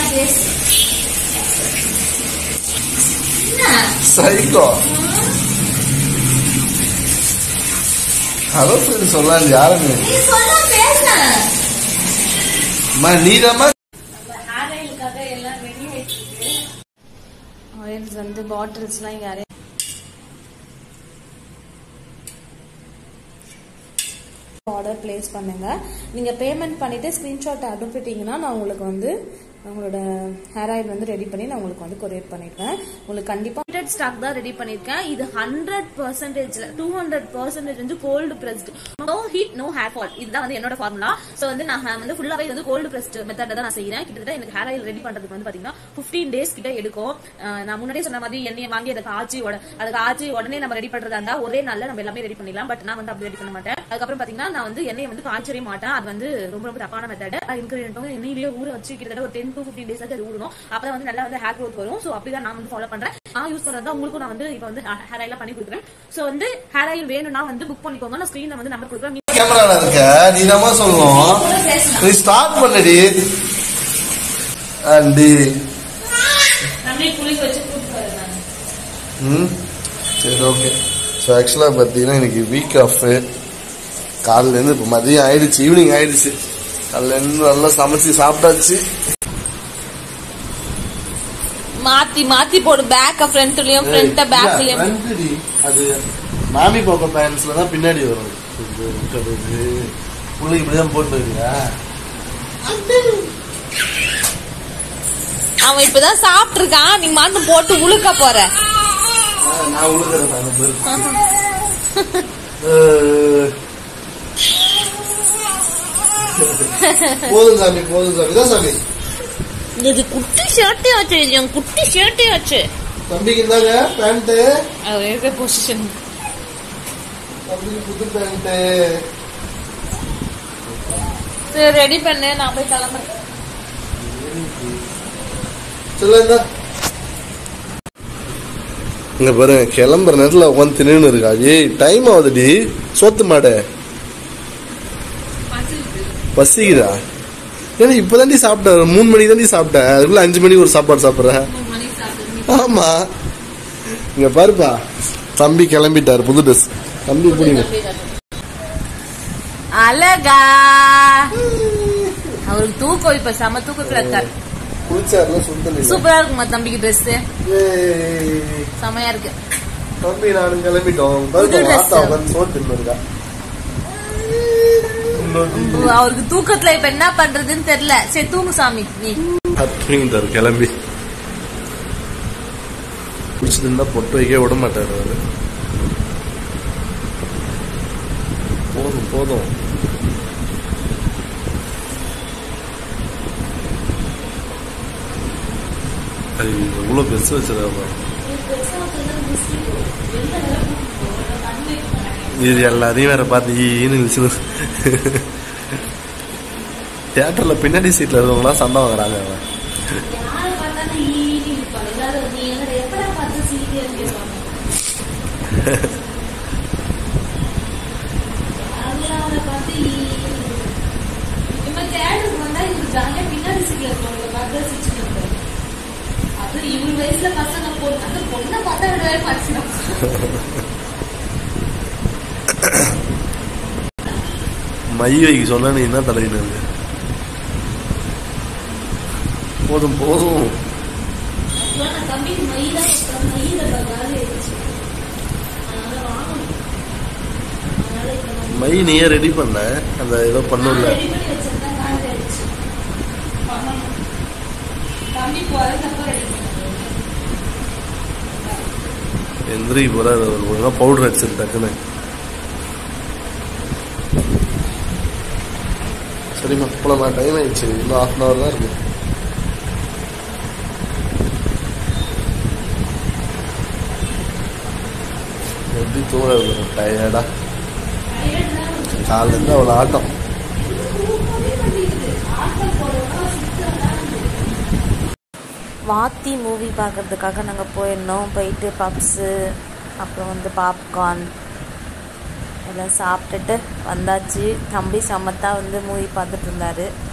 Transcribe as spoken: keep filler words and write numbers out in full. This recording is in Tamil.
சைக்கோ ஹலோ ஃப்ரெண்ட் சொல்லலாம் யாருமே நீதாம்மா ஆயில்ஸ் வந்து பாட்டில்ஸ்லாம் இங்க அரே ஆர்டர் பிளேஸ் பண்ணுங்க. நீங்க பேமெண்ட் பண்ணிட்டு ஸ்கிரீன்ஷாட் அனுப்பிட்டீங்கன்னா நான் உங்களுக்கு வந்து உங்களோட ஹேர் ஆயில் வந்து ரெடி பண்ணி நான் உங்களுக்கு வந்து கொரியர் பண்ணிடுவேன். உங்களுக்கு கண்டிப்பா ஸ்டாக் தான் ரெடி பண்ணிருக்கேன். இது ஹண்ட்ரட் பர்சன்டேஜ்ல டூ ஹண்ட்ரட் பர்சன்டேஜ் வந்து cold pressed, no heat no hair fall. இதுதான் வந்து என்னோட ஃபார்முலா. சோ வந்து நான் வந்து ஃபுல்லாவே வந்து கோல்டு பிரஸ்ட் மெத்தட் தான் நான் செய்யறேன். கிட்டத்தட்ட எனக்கு ஹேர் ஆயில் ரெடி பண்றதுக்கு வந்து பாத்தீங்கன்னா பிப்டீன் டேஸ் கிட்ட எடுக்கும். நான் முன்னாடியே சொன்ன மாதிரி எண்ணெயை வாங்கி அதை காய்ச்சி அதுக்கு ஆச்சி உடனே நம்ம ரெடி பண்றதா இருந்தா ஒரே நாள்ல நம்ம எல்லாமே ரெடி பண்ணிடலாம். பட் நான் வந்து அப்படி ரெடி பண்ண மாட்டேன். அதுக்கப்புறம் பாத்தீங்கன்னா நான் வந்து எண்ணெயை வந்து காய்ச்சவே மாட்டேன். அது வந்து ரொம்ப ரொம்ப தப்பான மெத்தட். இன்கிரியன்ட்டும் எண்ணெயிலேயே ஊற வச்சு கிட்டத்தட்ட ஒரு டென் டு பிப்டீன் டேஸ் அது ஊறணும். அப்பதான் வந்து நல்லா வந்து ஹேர் க்ரோத் வரும். சோ அப்படிதான் நான் வந்து ஃபாலோ பண்றேன். நான் யூஸ் பண்றதா உங்களுக்கு நான் வந்து இப்ப வந்து ஹேர் ஆயில் பண்ணி கொடுக்குறேன். சோ வந்து ஹேர் ஆயில் வேணும்னா வந்து புக் பண்ணிக்கோங்க. நான் ஸ்கிரீன்ல வந்து நம்பர் கொடுக்குறேன். கேமரால இருக்க நீ நம்ம சொல்லுவோம். நீ ஸ்டார்ட் பண்ணடி. அண்டி நம்ம குளிக்க வச்சு கூட்டி வரேன். ம் சரி ஓகே. சோ ஆக்சுவலா பாத்தீங்கன்னா இன்னைக்கு வீக் ஆஃப். காலையில இருந்து இப்ப மதியம் ஆயிடுச்சு, ஈவினிங் ஆயிடுச்சு. காலையில இருந்து நல்லா சமைச்சு சாப்பிட்டாச்சு. மாத்தி மாத்தி போடு. பேக்க ஃப்ரண்ட்லயும் ஃப்ரண்ட் பேக்லயும். அது மாமி பாப்பா பேண்ட்ஸ்ல தான் பின்னாடி வரும். புள்ளைக்கு இப்படிதான் போட்டு இருக்கீங்களா? அவன் இப்பதான் சாப்பிட்டு இருக்கான். நீ மாட்டு போட்டு உழுக்க போற. நான் உழுக்கிறேன். போதும் சாமி போதும் சாமி தான் சாமி. இது குட்டி ஷர்ட்டே ஆச்சு. என் குட்டி ஷர்ட்டே ஆச்சு. தம்பிக்கு இருந்தாங்க பேண்ட். அது பொசிஷன். தம்பிக்கு புது பேண்ட். சரி ரெடி பண்ணு. நான் போய் கிளம்புறேன். சொல்லுங்க. இங்க பாருங்க கிளம்புற நேரத்துல உட்காந்து தின்னு இருக்கா. ஏய் டைம் ஆகுதுடி. சோத்து மாட பசிக்குதா? ஏன்னா இப்பதாண்டி சாப்பிட்டேன். மூணு மணிக்கு தாண்டி சாப்பிட்டேன். அதுக்குள்ள அஞ்சு மணிக்கு ஒரு சாப்பாடு சாப்பிடுறேன். ஆமா இங்க பாருப்பா. தம்பி கிளம்பிட்டாரு. புது ட்ரெஸ். தம்பி புடிங்க. அழகா அவருக்கு தூக்கம் இப்ப செம தூக்கத்துல இருக்காரு. சூப்பரா இருக்குமா தம்பிக்கு ட்ரெஸ்? செமையா இருக்கு. தம்பி நானும் கிளம்பிட்டோம். அவருக்கு தூக்கத்துல இப்ப என்ன பண்றதுன்னு தெரியல. சரி தூங்கு சாமி. நீ கிளம்பி குடிச்சிருந்தா பொட்டு வைக்க விட மாட்டாரு அவரு. போதும் போதும். இவ்வளவு பெருசு வச்சிருக்கா. இது எல்லாரையும் வேற பார்த்து தியேட்டர்ல பின்னாடி சீட்ல இருக்கவங்களா சண்டை வாங்குறாங்க. மை வைக்க சொன்னா நீ என்ன தலையினு? போதும் போதும். மை நீயே ரெடி பண்ண. அந்த ஏதோ பண்ணல. எந்திரி போற ஒழுங்கா பவுடர் அடிச்சிரு டக்குன்னு. சரிம்மா போலாமா? டைம் ஆயிடுச்சு. இன்னும் ஹாஃப் அன் அவர் தான் இருக்கு. எப்படி தூங்குறது? டயர்டா காலைல இருந்து அவ்வளோ ஆட்டம். வாத்தி மூவி பார்க்கறதுக்காக நாங்கள் போயிருந்தோம். போயிட்டு பப்ஸு அப்புறம் வந்து பாப்கார்ன் எல்லாம் சாப்பிட்டுட்டு வந்தாச்சு. தம்பி சமத்தா வந்து மூவி பார்த்துட்டு இருந்தாரு.